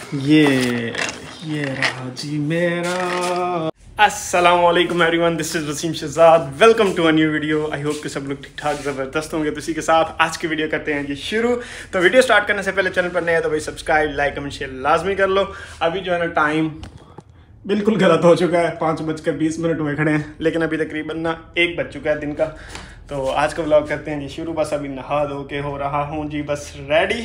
ये रहा जी मेरा। अस्सलाम वालेकुम everyone, this is Wasim Shahzad. Welcome to a new video. I hope कि सब लोग ठीक ठाक ज़बरदस्त होंगे। तो इसी के साथ आज की वीडियो करते हैं जी शुरू। तो वीडियो स्टार्ट करने से पहले चैनल पर नए हैं तो भाई सब्सक्राइब, लाइक, कमेंट, शेयर लाजमी कर लो। अभी जो है ना टाइम बिल्कुल गलत हो चुका है, 5:20 हुए खड़े हैं, लेकिन अभी तकरीबन ना 1 बज चुका है दिन का। तो आज का व्लॉग करते हैं जी शुरू। बस अभी नहा धो के हो रहा हूँ जी बस रेडी।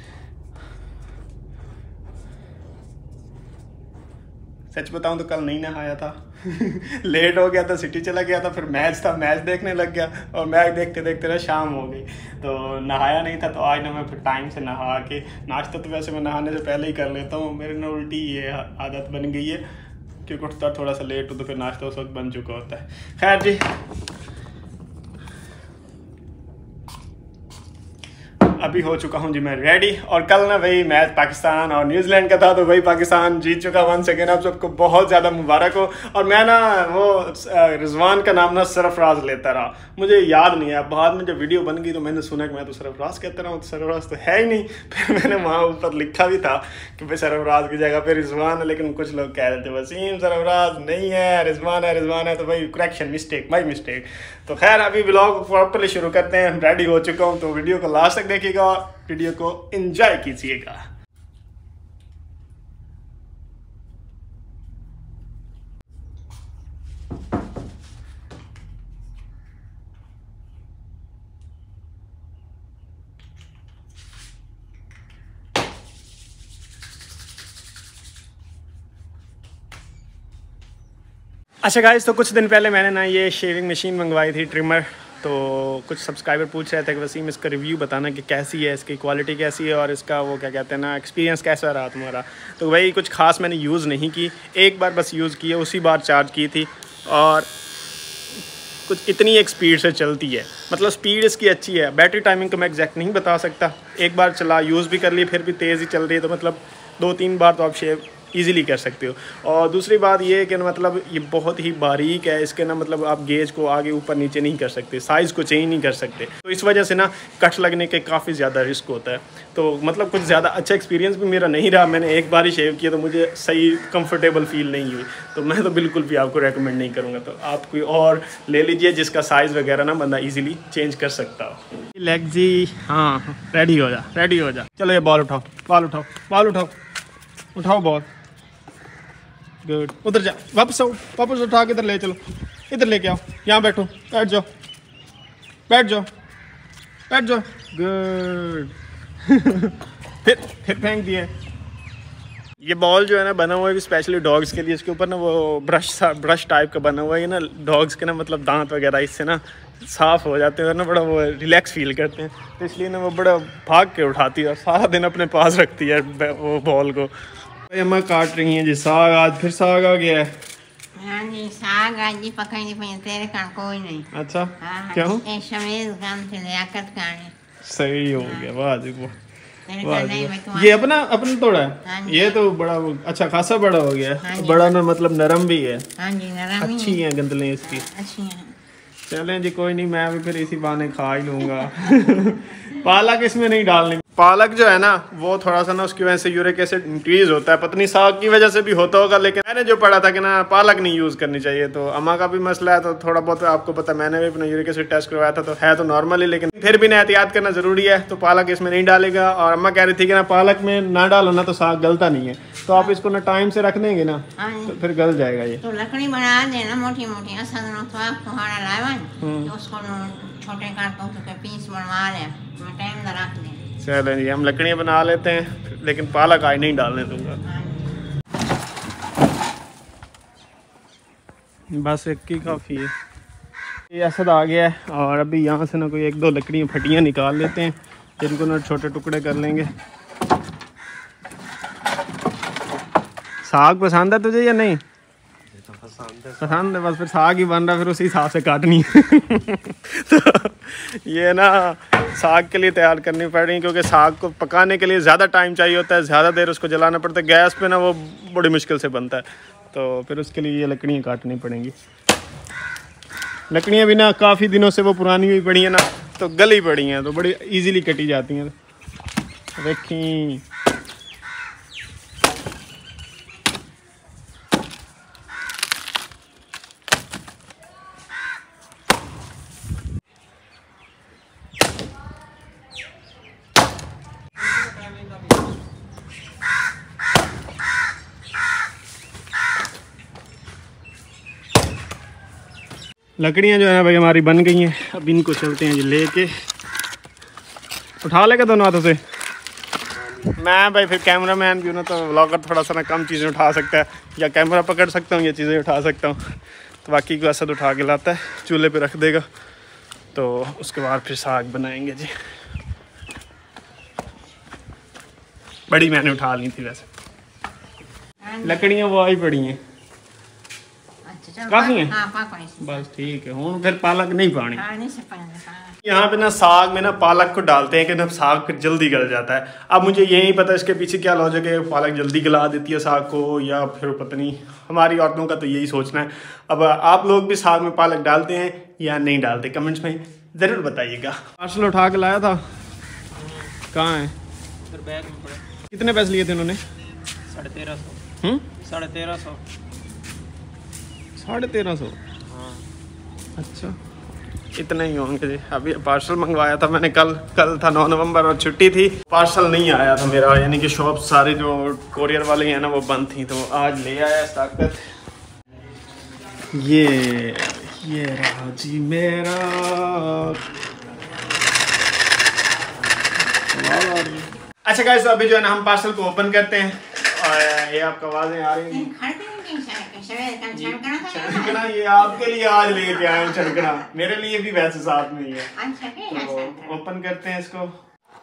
सच बताऊं तो कल नहीं नहाया था लेट हो गया था, सिटी चला गया था, फिर मैच था, मैच देखने लग गया और मैच देखते देखते ना शाम हो गई, तो नहाया नहीं था। तो आज ना मैं फिर टाइम से नहा के, नाश्ता तो वैसे मैं नहाने से पहले ही कर लेता हूँ, मेरे ना उल्टी ये आदत बन गई है क्योंकि उठता थोड़ा सा लेट हो तो फिर नाश्ता उस वक्त बन चुका होता है। खैर जी, अभी हो चुका हूँ जी मैं रेडी। और कल ना वही मैच पाकिस्तान और न्यूजीलैंड का था, तो वही पाकिस्तान जीत चुका 1 सेकेंड। आप सबको बहुत ज़्यादा मुबारक हो। और मैं ना वो रिजवान का नाम ना सरफराज लेता रहा, मुझे याद नहीं है। बाद में जब वीडियो बन गई तो मैंने सुना कि मैं तो सरफराज कहता रहा हूँ, तो सरफराज तो है ही नहीं। फिर मैंने वहाँ ऊपर लिखा भी था कि भाई सरफराज की जगह पे रिजवान है, लेकिन कुछ लोग कह रहे थे वसीम सरफराज नहीं है, रिजवान है। तो भाई करेक्शन, मिस्टेक, माई मिस्टेक। तो खैर अभी व्लॉग प्रॉपरली शुरू करते हैं। रेडी हो चुका हूँ, तो वीडियो को लास्ट तक देखिएगा और वीडियो को एंजॉय कीजिएगा। अच्छा गाइस, तो कुछ दिन पहले मैंने ना ये शेविंग मशीन मंगवाई थी, ट्रिमर। तो कुछ सब्सक्राइबर पूछ रहे थे कि वसीम इसका रिव्यू बताना कि कैसी है, इसकी क्वालिटी कैसी है और इसका वो क्या कहते हैं ना एक्सपीरियंस कैसा रहा तुम्हारा। तो वही कुछ खास मैंने यूज़ नहीं की, एक बार बस यूज़ की है, उसी बार चार्ज की थी और कुछ इतनी एक स्पीड से चलती है, मतलब स्पीड इसकी अच्छी है। बैटरी टाइमिंग तो मैं एग्जैक्ट नहीं बता सकता, एक बार चला यूज़ भी कर ली फिर भी तेज़ ही चल रही है, तो मतलब 2-3 बार तो आप शेव ईज़िली कर सकते हो। और दूसरी बात ये कि मतलब ये बहुत ही बारीक है, इसके ना मतलब आप गेज को आगे ऊपर नीचे नहीं कर सकते, साइज़ को चेंज नहीं कर सकते, तो इस वजह से ना कट लगने के काफ़ी ज़्यादा रिस्क होता है। तो मतलब कुछ ज़्यादा अच्छा एक्सपीरियंस भी मेरा नहीं रहा। मैंने एक बार ही शेव किया तो मुझे सही कंफर्टेबल फील नहीं हुई, तो मैं तो बिल्कुल भी आपको रेकमेंड नहीं करूँगा। तो आप कोई और ले लीजिए जिसका साइज़ वगैरह ना बंदा ईजिली चेंज कर सकता हो। लेग जी, हाँ रेडी हो जा। चलो ये बॉल उठाओ, उठाओ बॉल। गुड, उधर जा, वापस आओ, वापस उठा के इधर ले चलो, इधर लेके आओ, यहाँ बैठो, बैठ जाओ। गुड फिर फेंक दिए। ये बॉल जो है ना बना हुआ है भी स्पेशली डॉग्स के लिए। इसके ऊपर ना वो ब्रश टाइप का बना हुआ है, ये ना डॉग्स के ना मतलब दांत वगैरह इससे ना साफ़ हो जाते हैं और ना बड़ा वो रिलैक्स फील करते हैं, तो इसलिए ना वो बड़ा भाग के उठाती है और सारा दिन अपने पास रखती है वो बॉल को। अम्मा काट रही हैं जी साग, आज फिर साग आ गया है। हाँ जी, साग आज जी पकाई नहीं, तेरे का कोई नहीं। अच्छा, हाँ, क्यों? शमीर काम से लियाकत खाने सही हो गया, वाह जी वाह। ये ये अपना तोड़ा है। हाँ, ये तो बड़ा अच्छा खासा बड़ा हो गया है। हाँ, बड़ा ना मतलब नरम भी है। हाँ जी, नरम अच्छी है गंदलें इसकी। अच्छी है। चलें जी, कोई नहीं, मैं भी फिर इसी बहाने खा ही लूँगा पालक इसमें नहीं डालनी। पालक जो है ना वो थोड़ा सा ना उसकी वजह से यूरिक एसिड इंक्रीज होता है, पता नहीं साग की वजह से भी होता होगा, लेकिन मैंने जो पढ़ा था कि ना पालक नहीं यूज़ करनी चाहिए। तो अम्मा का भी मसला है, तो थोड़ा बहुत आपको पता, मैंने भी अपना यूरिक एसिड टेस्ट करवाया था, तो है तो नॉर्मल ही, लेकिन फिर भी ना एहतियात करना ज़रूरी है। तो पालक इसमें नहीं डालेगा। और अम्मा कह रही थी कि ना पालक में ना डालो ना तो साग गलता नहीं है, तो आप इसको ना टाइम से रख देंगे ना तो फिर गल जाएगा ये। तो लकड़ी बना देना मोटी मोटी, असल तो आपको हाड़ा लावन तो उसको छोटे काट के पीस बनवा लें, टाइम रख दें। चलें जी, हम लकड़ियाँ बना लेते हैं, लेकिन पालक आज नहीं डालने दूंगा। बस एक ही काफ़ी है। ये असद आ गया है और अभी यहाँ से ना कोई 1-2 लकड़ियाँ फटियाँ निकाल लेते हैं, जिनको ना छोटे टुकड़े कर लेंगे। साग पसंद है तुझे या नहीं? पसंद है, बस फिर साग ही बन रहा, फिर उसी हिसाब से काटनी है तो ये ना साग के लिए तैयार करनी पड़ रही है, क्योंकि साग को पकाने के लिए ज़्यादा टाइम चाहिए होता है, ज़्यादा देर उसको जलाना पड़ता है गैस पे ना, वो बड़ी मुश्किल से बनता है, तो फिर उसके लिए ये लकड़ियाँ काटनी पड़ेंगी। लकड़ियाँ भी ना काफ़ी दिनों से वो पुरानी हुई पड़ी हैं ना, तो गली पड़ी हैं, तो बड़ी इजीली कटी जाती हैं। देखी लकड़ियाँ जो है ना भाई हमारी बन गई हैं। अब इनको चलते हैं जी लेके। उठा लेगा दोनों हाथों से। मैं भाई फिर कैमरा मैन भी हूँ ना, तो व्लॉगर थोड़ा सा ना कम चीज़ें उठा सकता है, या कैमरा पकड़ सकता हूँ, ये चीज़ें उठा सकता हूँ। तो बाकी को असद उठा के लाता है, चूल्हे पे रख देगा, तो उसके बाद फिर साग बनाएंगे जी। बड़ी मैंने उठा ली थी वैसे, लकड़ियाँ वो आई पड़ी हैं काफ़ी हैं। बस ठीक है, हूँ फिर पालक नहीं पानी। यहाँ पे ना साग में ना पालक को डालते हैं कि ना साग फिर जल्दी गल जाता है। अब मुझे ये नहीं पता इसके पीछे क्या लॉजिक है, पालक जल्दी गला देती है साग को, या फिर पता नहीं। हमारी औरतों का तो यही सोचना है। अब आप लोग भी साग में पालक डालते हैं या नहीं डालते, कमेंट्स में ज़रूर बताइएगा। पार्सल उठा के लाया था, कहाँ है? बैग में पड़ा। कितने पैसे लिए थे उन्होंने? 1350। 1350। 1350? हाँ। अच्छा, इतना ही होंगे जी। अभी पार्सल मंगवाया था मैंने, कल था 9 नवंबर और छुट्टी थी, पार्सल नहीं आया था मेरा, यानी कि शॉप सारे जो कोरियर वाले हैं ना वो बंद थी, तो आज ले आया ताकत। ये रहा जी मेरा। अच्छा गाइस, तो अभी जो है ना हम पार्सल को ओपन करते हैं, और ये आपको आवाजें आ रही हैं। छनकना ये आपके लिए आज लेके आए हैं, छनकना मेरे लिए भी वैसे साथ में ही है। तो ओपन करते हैं इसको।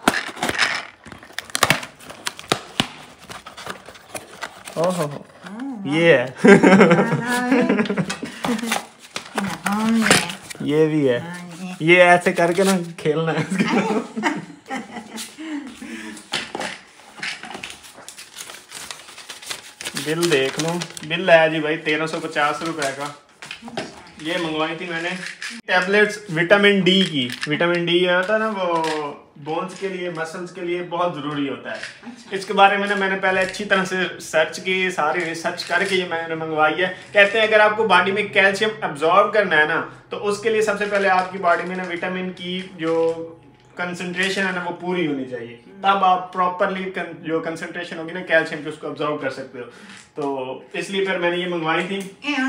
ओहो, ये है। ये भी है, ये ऐसे करके ना खेलना है इसको। बिल देख लो, बिल है जी भाई 1350 रुपए का। ये मंगवाई थी मैंने टैबलेट्स विटामिन डी की। विटामिन डी होता है ना, वो बोन्स के लिए, मसल्स के लिए बहुत ज़रूरी होता है। अच्छा। इसके बारे में ना मैंने पहले अच्छी तरह से सर्च की, सारी रिसर्च करके ये मैंने मंगवाई है। कहते हैं अगर आपको बॉडी में कैल्शियम अब्जॉर्ब करना है ना, तो उसके लिए सबसे पहले आपकी बॉडी में ना विटामिन की जो कंसंट्रेशन है ना वो पूरी होनी चाहिए, तब आप प्रॉपरली जो कंसंट्रेशन होगी ना कैल्शियम की उसको अब्जॉर्व कर सकते हो। तो इसलिए फिर मैंने ये मंगवाई थी।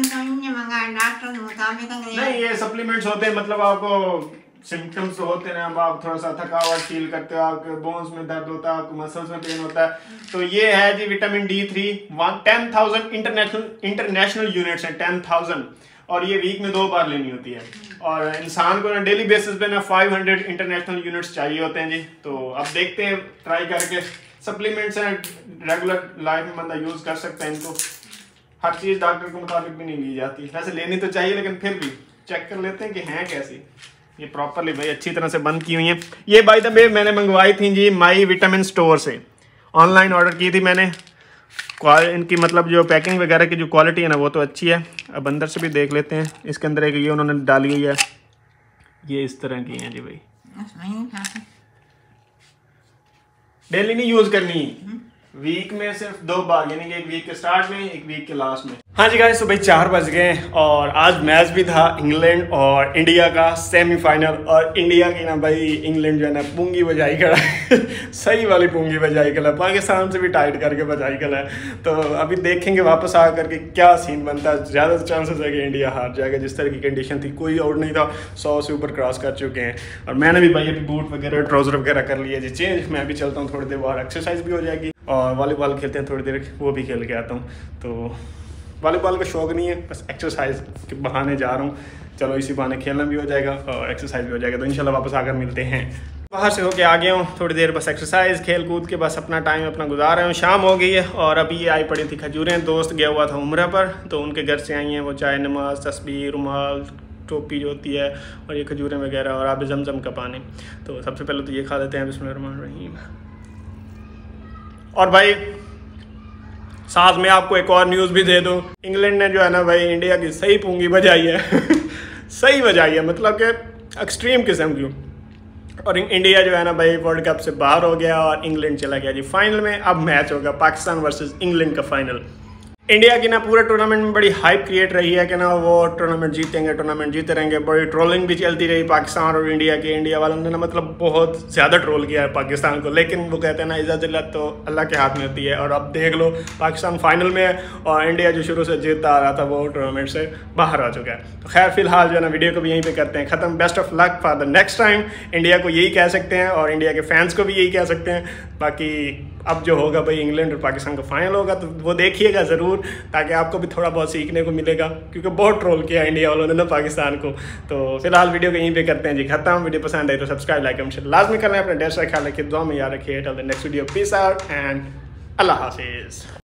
नहीं, ये सप्लीमेंट्स होते हैं, मतलब आपको सिम्टम्स होते हैं, अब आप थोड़ा सा थकावट फील करते हो, आपके बोन्स में दर्द होता है, आपको मसल्स में पेन होता है, तो ये है जी विटामिन D3। 10,000 इंटरनेशनल यूनिट्स हैं, 10,000, और ये वीक में 2 बार लेनी होती है। और इंसान को ना डेली बेसिस पे ना 500 इंटरनेशनल यूनिट्स चाहिए होते हैं जी। तो अब देखते हैं ट्राई करके। सप्लीमेंट्स हैं, रेगुलर लाइफ में बंदा यूज़ कर सकता है इनको। हर चीज़ डॉक्टर के मुताबिक भी नहीं ली जाती, वैसे लेनी तो चाहिए, लेकिन फिर भी चेक कर लेते हैं कि हैं कैसी। ये प्रॉपरली भाई अच्छी तरह से बंद की हुई हैं। ये बाय द वे मैंने मंगवाई थी जी माई विटामिन स्टोर से, ऑनलाइन ऑर्डर की थी मैंने। इनकी मतलब जो पैकिंग वगैरह की जो क्वालिटी है ना वो तो अच्छी है। अब अंदर से भी देख लेते हैं। इसके अंदर एक ये उन्होंने डाली हुई है, ये इस तरह की है जी भाई। डेली नहीं यूज करनी, वीक में सिर्फ 2 बार, यानी कि एक वीक के स्टार्ट में, एक वीक के लास्ट में। हाँ जी गाइस, तो भाई 4 बज गए और आज मैच भी था इंग्लैंड और इंडिया का सेमीफाइनल। और इंडिया की ना भाई, इंग्लैंड जो है ना पूंगी बजाई खड़ा है। सही वाली पूंगी बजाई खड़ा है, पाकिस्तान से भी टाइट करके बजाई खड़ा है। तो अभी देखेंगे वापस आ करके क्या सीन बनता है। ज़्यादा चांसेस है कि इंडिया हार जाएगा, जिस तरह की कंडीशन थी, कोई आउट नहीं था, 100 से ऊपर क्रॉस कर चुके हैं। और मैंने भी भाई अभी बूट वगैरह ट्राउज़र वगैरह कर लिया जी चेंज। मैं भी चलता हूँ थोड़ी देर बाहर, एक्सरसाइज भी हो जाएगी, और वॉलीबॉल खेलते हैं थोड़ी देर, वो भी खेल के आता हूँ। तो वॉलीबॉल का शौक नहीं है, बस एक्सरसाइज के बहाने जा रहा हूँ। चलो इसी बहाने खेलना भी हो जाएगा और एक्सरसाइज भी हो जाएगा। तो इंशाल्लाह वापस आकर मिलते हैं। बाहर से होके आ गया हूँ, थोड़ी देर बस एक्सरसाइज खेल कूद के बस अपना टाइम अपना गुजार रहे हूँ। शाम हो गई है और अभी ये आई पड़ी थी खजूरें। दोस्त गया हुआ था उम्रा पर, तो उनके घर से आई हैं वो चाय, नमाज, तस्बीह, रुमाल, टोपी जो होती है, और ये खजूरें वगैरह, और आब जमजम का पानी। तो सबसे पहले तो ये खा लेते हैं, बिस्मिल्लाहिर्रहमानिर्रहीम। और भाई साथ में आपको एक और न्यूज़ भी दे दूं, इंग्लैंड ने जो है ना भाई इंडिया की सही पूंगी बजाई है। सही बजाई है, मतलब कि एक्सट्रीम किस्म की। और इंडिया जो है ना भाई वर्ल्ड कप से बाहर हो गया और इंग्लैंड चला गया जी फाइनल में। अब मैच होगा पाकिस्तान वर्सेस इंग्लैंड का फाइनल। इंडिया की ना पूरे टूर्नामेंट में बड़ी हाइप क्रिएट रही है कि ना वो टूर्नामेंट जीते रहेंगे। बड़ी ट्रोलिंग भी चलती रही पाकिस्तान और इंडिया की। इंडिया वालों ने ना मतलब बहुत ज़्यादा ट्रोल किया है पाकिस्तान को, लेकिन वो कहते हैं ना इज़्ज़त जिल्लत तो अल्लाह के हाथ में होती है। और अब देख लो पाकिस्तान फाइनल में है और इंडिया जो शुरू से जीतता आ रहा था वो टूर्नामेंट से बाहर आ चुका है। तो खैर फिलहाल जो है ना वीडियो को भी यहीं पर करते हैं ख़त्म। Best of luck for the next time. India को यही कह सकते हैं और इंडिया के फैंस को भी यही कह सकते हैं। बाकी अब जो होगा भाई इंग्लैंड और पाकिस्तान का फाइनल होगा तो वो देखिएगा ज़रूर, ताकि आपको भी थोड़ा बहुत सीखने को मिलेगा, क्योंकि बहुत ट्रोल किया इंडिया वालों ने ना पाकिस्तान को। तो फिलहाल वीडियो को यहीं पे करते हैं जी ख़त्म। वीडियो पसंद आई तो सब्सक्राइब लाइक कमेंट लाजमी करना है। अपने ढेर सारा ख्याल रखिए, दुआ में याद रखिए। Till the next video, peace out and अल्लाह हाफिज़।